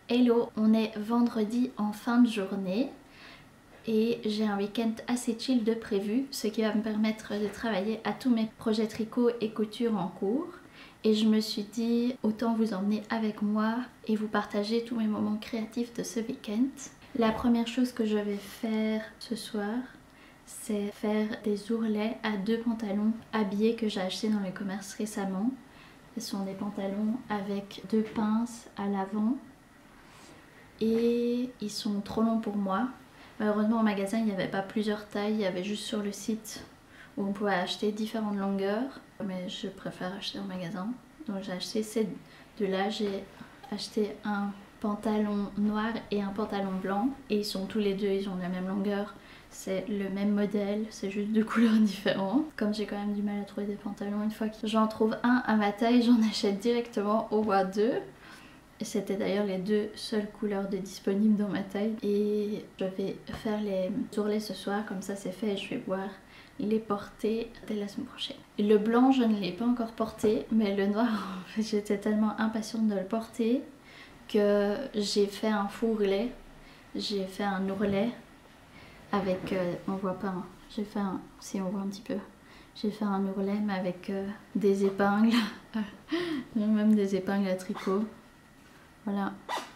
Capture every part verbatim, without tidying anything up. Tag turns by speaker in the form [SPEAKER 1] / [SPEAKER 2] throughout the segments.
[SPEAKER 1] Hello, on est vendredi en fin de journée et j'ai un week-end assez chill de prévu, ce qui va me permettre de travailler à tous mes projets tricot et couture en cours. Et je me suis dit autant vous emmener avec moi et vous partager tous mes moments créatifs de ce week-end. La première chose que je vais faire ce soir, c'est faire des ourlets à deux pantalons habillés que j'ai achetés dans le commerce récemment. Ce sont des pantalons avec deux pinces à l'avant et ils sont trop longs pour moi. Malheureusement au magasin il n'y avait pas plusieurs tailles, il y avait juste sur le site où on pouvait acheter différentes longueurs. Mais je préfère acheter en magasin. Donc j'ai acheté ces deux-là, j'ai acheté un pantalon noir et un pantalon blanc. Et ils sont tous les deux, ils ont la même longueur. C'est le même modèle, c'est juste deux couleurs différentes. Comme j'ai quand même du mal à trouver des pantalons, une fois que j'en trouve un à ma taille, j'en achète directement au moins deux. Et c'était d'ailleurs les deux seules couleurs de disponibles dans ma taille. Et je vais faire les ourlets ce soir, comme ça c'est fait et je vais pouvoir les porter dès la semaine prochaine. Le blanc je ne l'ai pas encore porté, mais le noir en fait j'étais tellement impatiente de le porter que j'ai fait un faux ourlet. J'ai fait un ourlet avec, euh, on voit pas, hein. J'ai fait un, si on voit un petit peu, j'ai fait un ourlet mais avec euh, des épingles, même des épingles à tricot. Voilà,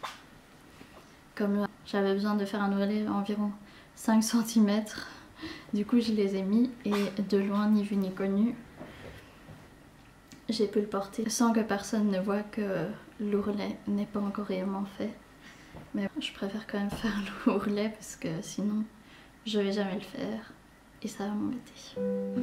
[SPEAKER 1] comme j'avais besoin de faire un ourlet environ cinq centimètres, du coup je les ai mis et de loin, ni vu ni connu, j'ai pu le porter sans que personne ne voie que l'ourlet n'est pas encore réellement fait. Mais je préfère quand même faire l'ourlet parce que sinon je vais jamais le faire et ça va m'embêter.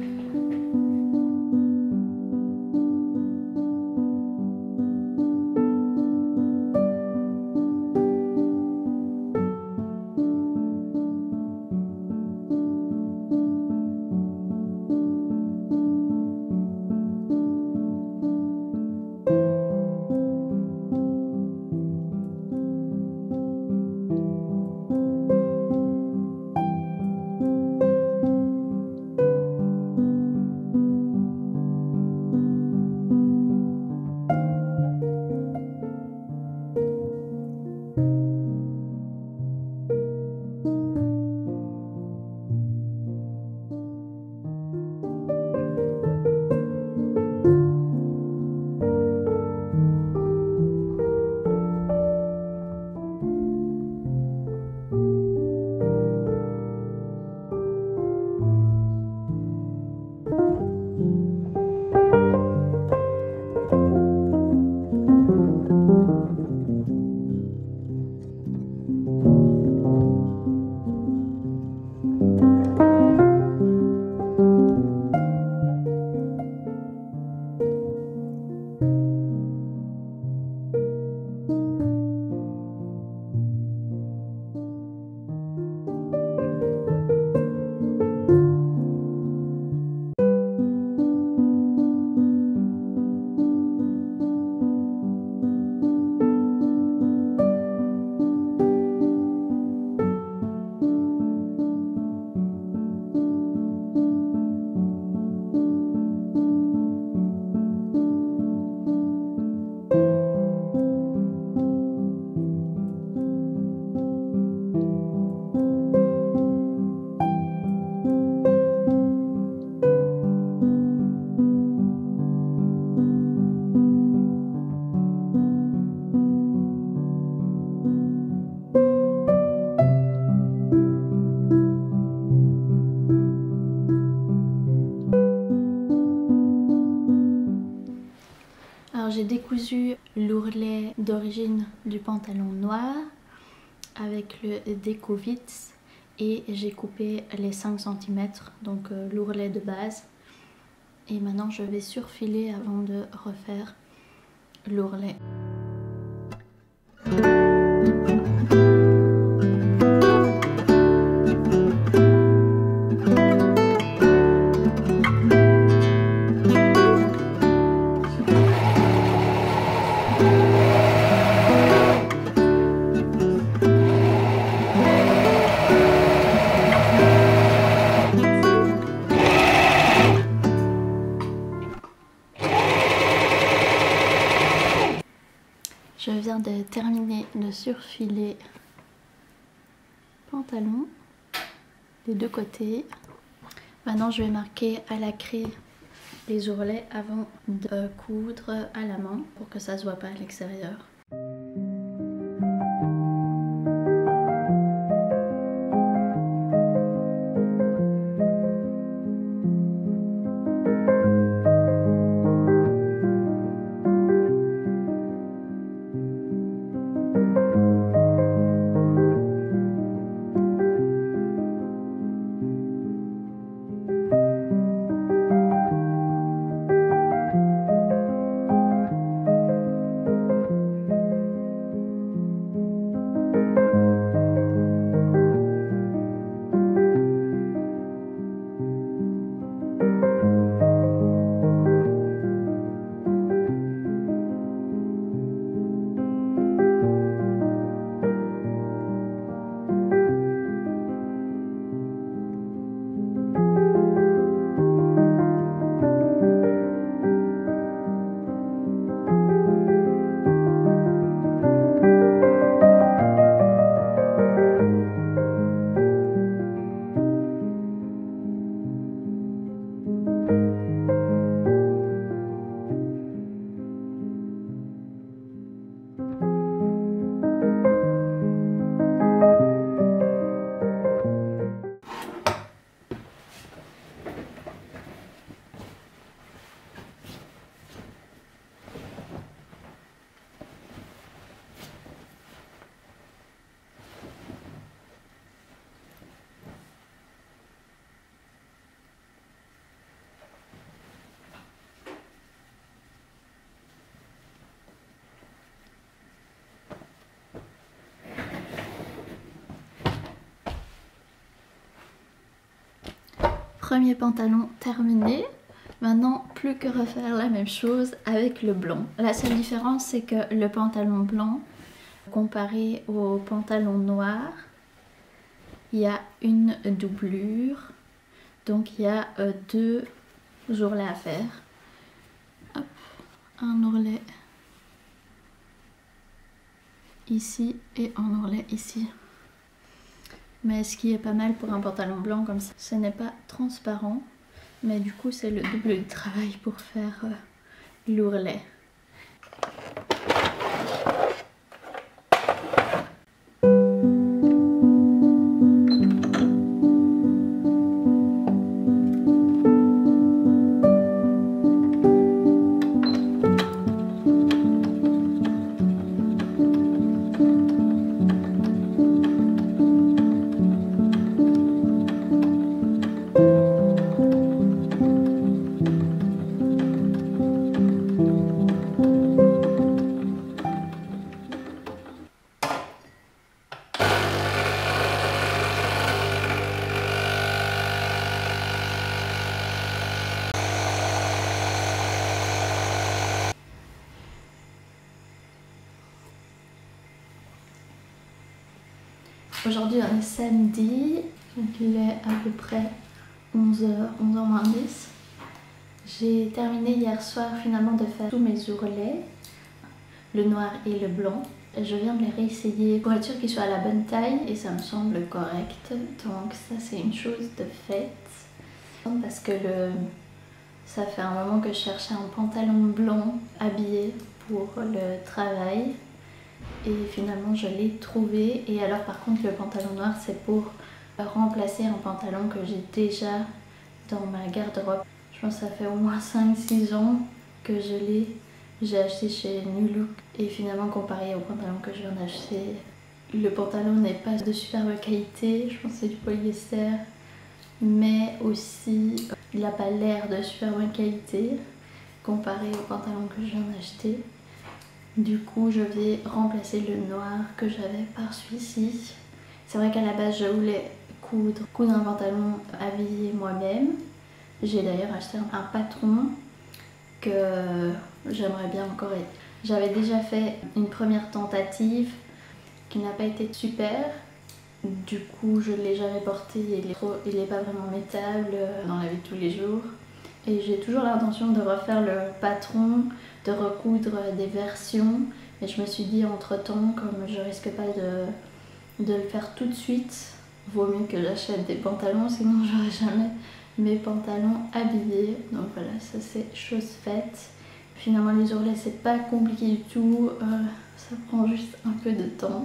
[SPEAKER 1] J'ai décousu l'ourlet d'origine du pantalon noir avec le Decovitz et j'ai coupé les cinq centimètres, donc euh, l'ourlet de base. Et maintenant je vais surfiler avant de refaire l'ourlet. de terminer de surfiler le pantalon des deux côtés. Maintenant je vais marquer à la craie les ourlets avant de coudre à la main pour que ça se voit pas à l'extérieur. Premier pantalon terminé. Maintenant, plus que refaire la même chose avec le blanc. La seule différence, c'est que le pantalon blanc, comparé au pantalon noir, il y a une doublure. Donc, il y a euh, deux ourlets à faire. Hop, un ourlet ici et un ourlet ici. Mais ce qui est pas mal pour un pantalon blanc comme ça, ce n'est pas transparent. Mais du coup, c'est le double du travail pour faire euh, l'ourlet. Aujourd'hui on est samedi, donc il est à peu près onze heures, onze heures moins dix. J'ai terminé hier soir finalement de faire tous mes ourlets, le noir et le blanc. Je viens de les réessayer pour être sûre qu'ils soient à la bonne taille et ça me semble correct. Donc ça c'est une chose de faite. Parce que le... ça fait un moment que je cherchais un pantalon blanc habillé pour le travail. Et finalement je l'ai trouvé. Et alors par contre le pantalon noir c'est pour remplacer un pantalon que j'ai déjà dans ma garde-robe. Je pense que ça fait au moins cinq six ans que je l'ai. J'ai acheté chez New Look et finalement comparé au pantalon que je viens d'acheter, le pantalon n'est pas de superbe qualité. Je pense que c'est du polyester, mais aussi il n'a pas l'air de super bonne qualité comparé au pantalon que je viens d'acheter. Du coup je vais remplacer le noir que j'avais par celui-ci. C'est vrai qu'à la base je voulais coudre, coudre un pantalon habillé moi-même. J'ai d'ailleurs acheté un patron que j'aimerais bien encore. J'avais déjà fait une première tentative qui n'a pas été super. Du coup je ne l'ai jamais porté, il est, trop, il est pas vraiment mettable dans la vie de tous les jours. Et j'ai toujours l'intention de refaire le patron, de recoudre des versions, Et je me suis dit entre temps, comme je risque pas de, de le faire tout de suite, vaut mieux que j'achète des pantalons, sinon j'aurai jamais mes pantalons habillés. Donc voilà, ça c'est chose faite. Finalement les ourlets c'est pas compliqué du tout, euh, ça prend juste un peu de temps.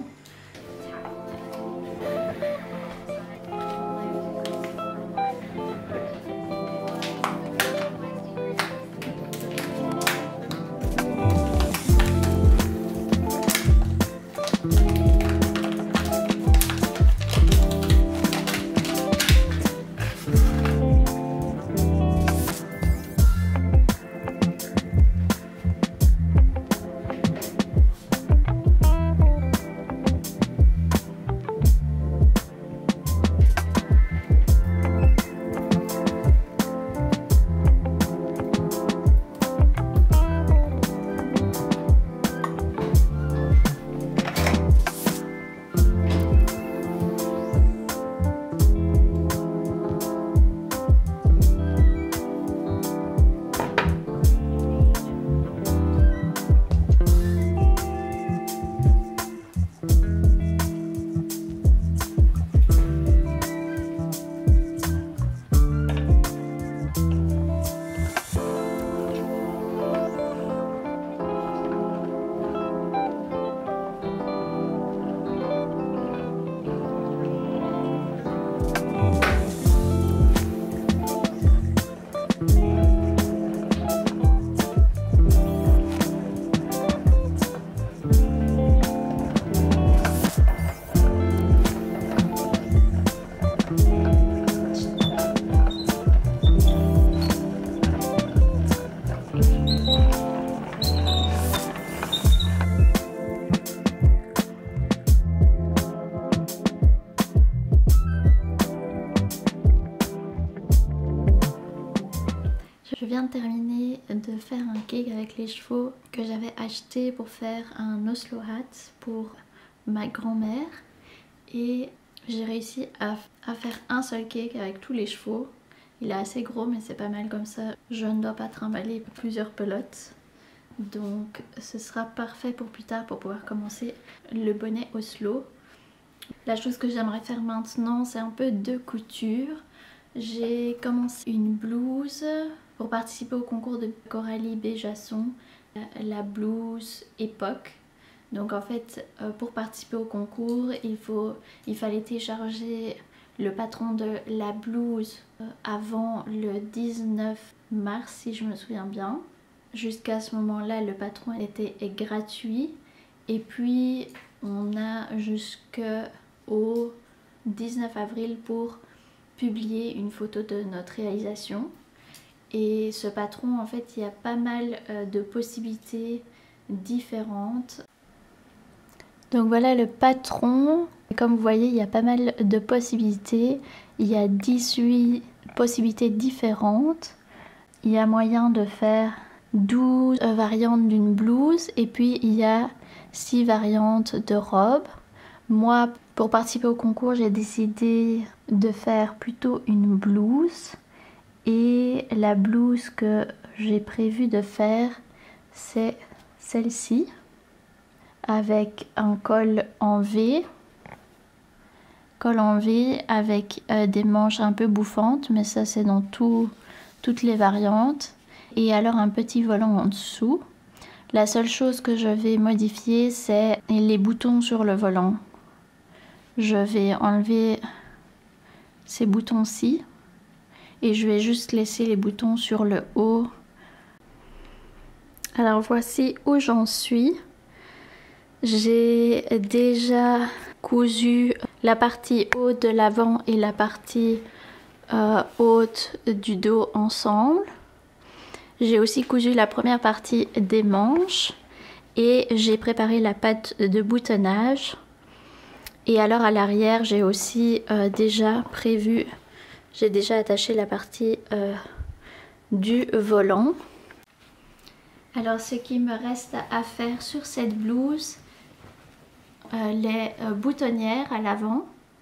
[SPEAKER 1] Je viens de terminer de faire un cake avec les chevaux que j'avais acheté pour faire un Oslo hat pour ma grand-mère. Et j'ai réussi à, à faire un seul cake avec tous les chevaux. Il est assez gros mais c'est pas mal comme ça. Je ne dois pas trimballer plusieurs pelotes. Donc ce sera parfait pour plus tard pour pouvoir commencer le bonnet Oslo. La chose que j'aimerais faire maintenant c'est un peu de couture. J'ai commencé une blouse pour participer au concours de Coralie Béjasson, la blouse époque. Donc en fait pour participer au concours il, faut, il fallait télécharger le patron de la blouse avant le dix-neuf mars si je me souviens bien. Jusqu'à ce moment là le patron était gratuit et puis on a jusqu'au dix-neuf avril pour publier une photo de notre réalisation. Et ce patron en fait il y a pas mal de possibilités différentes. Donc voilà le patron, comme vous voyez il y a pas mal de possibilités, il y a dix-huit possibilités différentes, il y a moyen de faire douze variantes d'une blouse et puis il y a six variantes de robes. Moi pour participer au concours j'ai décidé de faire plutôt une blouse et la blouse que j'ai prévu de faire c'est celle-ci avec un col en V, col en V avec euh, des manches un peu bouffantes mais ça c'est dans tout, toutes les variantes et alors un petit volant en dessous. La seule chose que je vais modifier c'est les boutons sur le volant. Je vais enlever ces boutons-ci et je vais juste laisser les boutons sur le haut. Alors voici où j'en suis. J'ai déjà cousu la partie haute de l'avant et la partie euh, haute du dos ensemble. J'ai aussi cousu la première partie des manches et j'ai préparé la patte de boutonnage. Et alors à l'arrière j'ai aussi euh, déjà prévu, j'ai déjà attaché la partie euh, du volant. Alors ce qui me reste à faire sur cette blouse, euh, les euh, boutonnières à l'avant.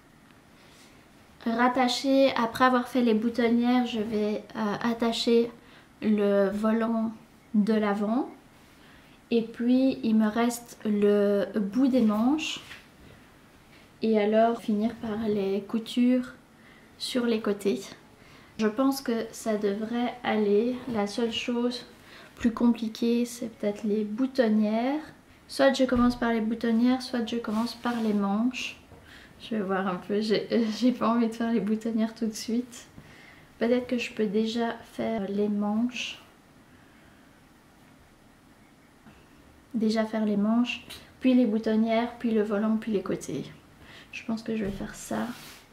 [SPEAKER 1] Rattacher, après avoir fait les boutonnières, je vais euh, attacher le volant de l'avant. Et puis il me reste le bout des manches. Et alors finir par les coutures sur les côtés. Je pense que ça devrait aller. La seule chose plus compliquée, c'est peut-être les boutonnières. Soit je commence par les boutonnières, soit je commence par les manches. Je vais voir un peu, j'ai pas envie de faire les boutonnières tout de suite. Peut-être que je peux déjà faire les manches. Déjà faire les manches, puis les boutonnières, puis le volant, puis les côtés. Je pense que je vais faire ça.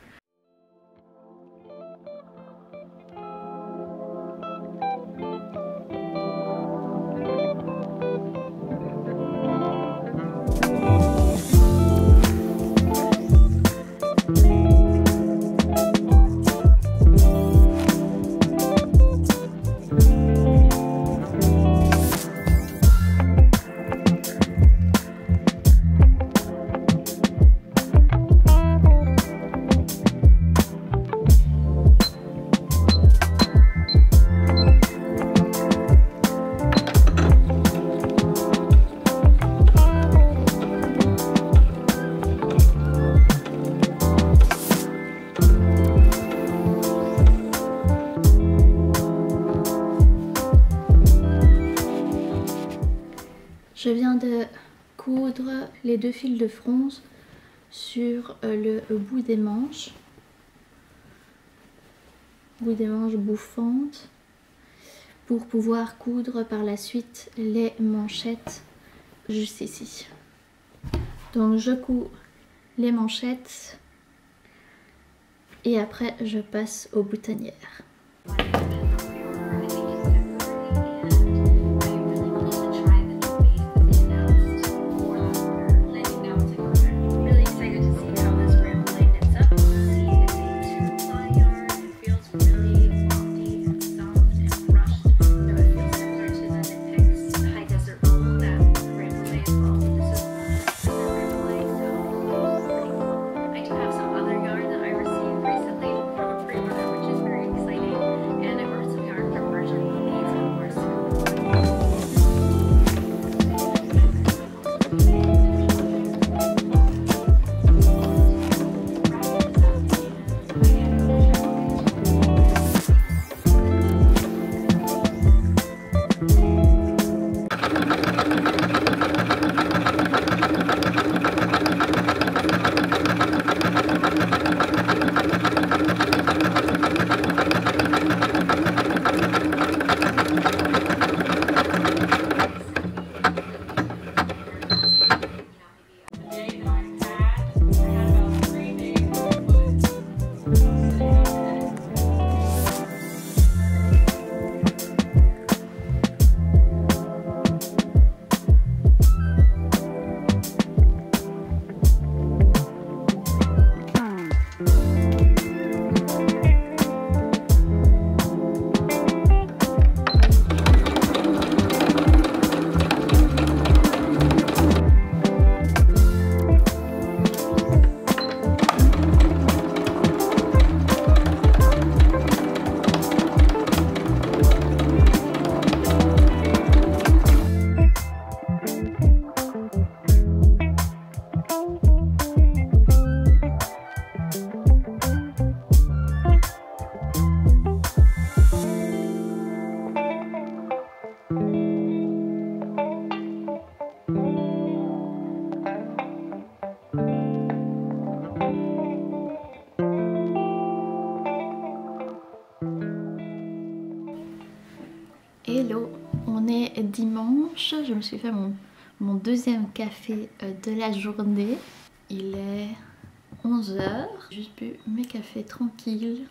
[SPEAKER 1] Je viens de coudre les deux fils de fronce sur le bout des manches. Bout des manches bouffantes. Pour pouvoir coudre par la suite les manchettes juste ici. Donc je couds les manchettes et après je passe aux boutonnières. Hello, on est dimanche, je me suis fait mon, mon deuxième café de la journée. Il est onze heures, j'ai juste bu mes cafés tranquilles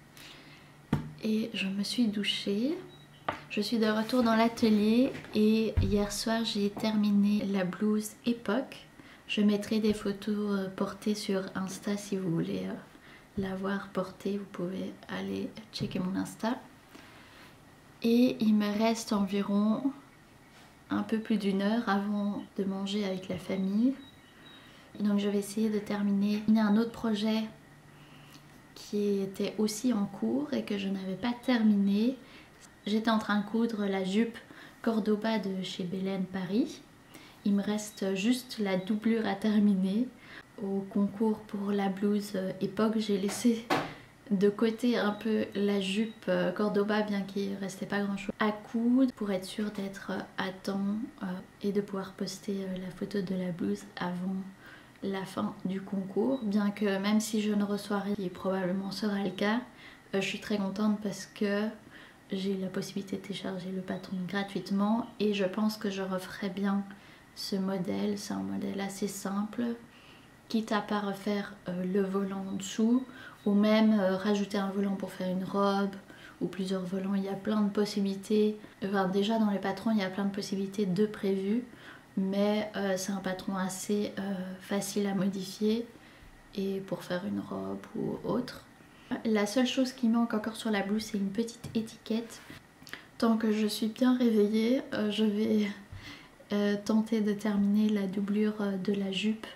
[SPEAKER 1] et je me suis douchée. Je suis de retour dans l'atelier et hier soir j'ai terminé la blouse Époque. Je mettrai des photos portées sur Insta si vous voulez la voir portée, vous pouvez aller checker mon Insta. Et il me reste environ un peu plus d'une heure avant de manger avec la famille. Donc je vais essayer de terminer un autre projet qui était aussi en cours et que je n'avais pas terminé. J'étais en train de coudre la jupe Cordoba de chez Belen Paris. Il me reste juste la doublure à terminer. Au concours pour la blouse époque, j'ai laissé de côté un peu la jupe Cordoba, bien qu'il ne restait pas grand chose à coudre, pour être sûre d'être à temps euh, et de pouvoir poster euh, la photo de la blouse avant la fin du concours. Bien que même si je ne reçois rien, qui probablement sera le cas, euh, je suis très contente parce que j'ai la possibilité de télécharger le patron gratuitement et je pense que je referai bien ce modèle. C'est un modèle assez simple, quitte à pas refaire euh, le volant en dessous ou même euh, rajouter un volant pour faire une robe ou plusieurs volants. Il y a plein de possibilités. Enfin, déjà dans les patrons il y a plein de possibilités de prévues, mais euh, c'est un patron assez euh, facile à modifier et pour faire une robe ou autre. La seule chose qui manque encore sur la blouse, c'est une petite étiquette. Tant que je suis bien réveillée, euh, je vais euh, tenter de terminer la doublure euh, de la jupe.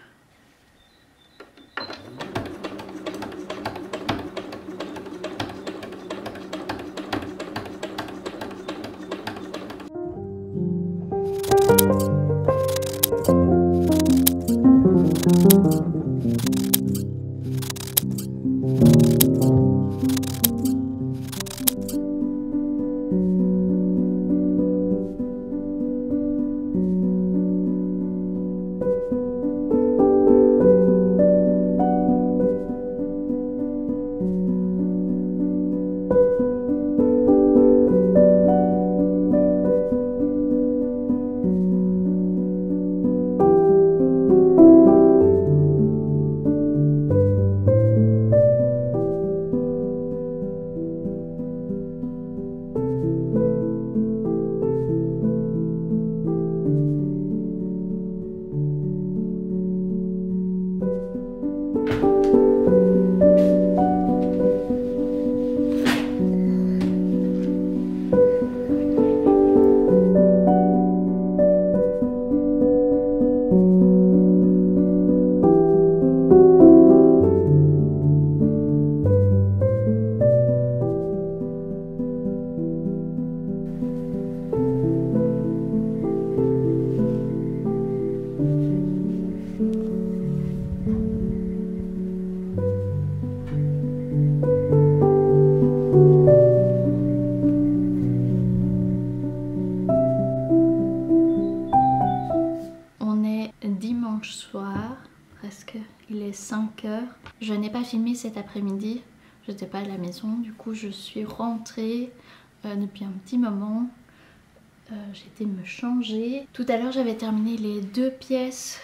[SPEAKER 1] Soir, presque, il est cinq heures. Je n'ai pas filmé cet après-midi, je n'étais pas à la maison, du coup je suis rentrée euh, depuis un petit moment. Euh, j'ai été me changer. Tout à l'heure j'avais terminé les deux pièces,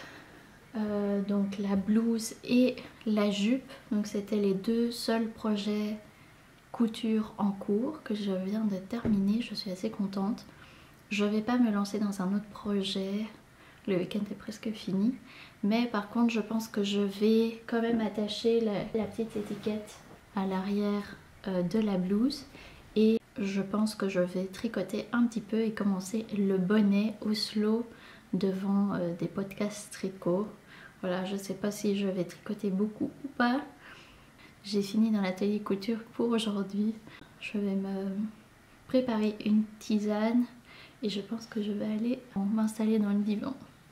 [SPEAKER 1] euh, donc la blouse et la jupe. Donc c'était les deux seuls projets couture en cours que je viens de terminer. Je suis assez contente. Je vais pas me lancer dans un autre projet. Le week-end est presque fini, mais par contre je pense que je vais quand même attacher la, la petite étiquette à l'arrière euh, de la blouse et je pense que je vais tricoter un petit peu et commencer le bonnet Oslo devant euh, des podcasts tricot. Voilà, je sais pas si je vais tricoter beaucoup ou pas. J'ai fini dans l'atelier couture pour aujourd'hui. Je vais me préparer une tisane et je pense que je vais aller m'installer dans le divan.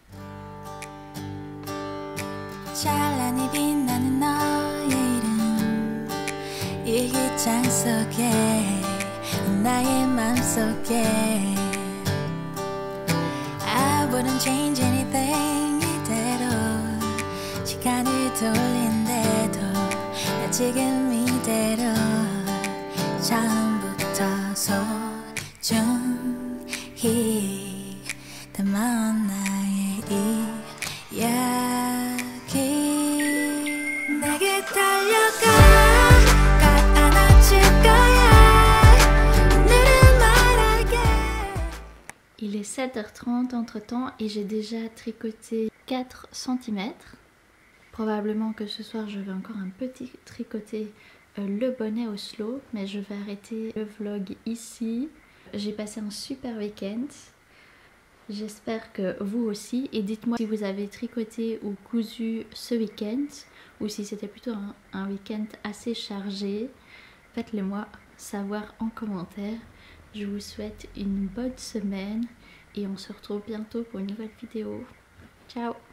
[SPEAKER 1] 찬란히 빛나는 너의 이름 일기장 속에 나의 맘속에 I wouldn't change anything 이대로 시간을 돌린대도 나 지금 이대로 처음부터 소중히 담아온 나의 이야기 Il est sept heures trente entre temps et j'ai déjà tricoté quatre centimètres. Probablement que ce soir je vais encore un petit tricoter euh, le bonnet Oslo, mais je vais arrêter le vlog ici. J'ai passé un super week-end. J'espère que vous aussi, et dites-moi si vous avez tricoté ou cousu ce week-end ou si c'était plutôt un, un week-end assez chargé. Faites-le moi savoir en commentaire. Je vous souhaite une bonne semaine et on se retrouve bientôt pour une nouvelle vidéo. Ciao!